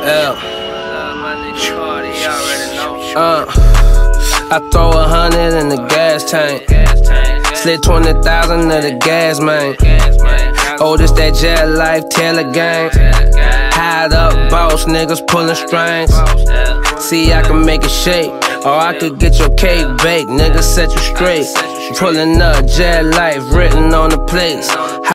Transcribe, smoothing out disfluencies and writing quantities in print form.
I throw 100 in the gas tank. Slid 20,000 in the gas, man. Oh, this that jet life, Taylor gang. Hide up, boss niggas pulling strings. See, I can make it shake, or I could get your cake baked. Niggas set you straight. Pulling up, jet life written on the plates.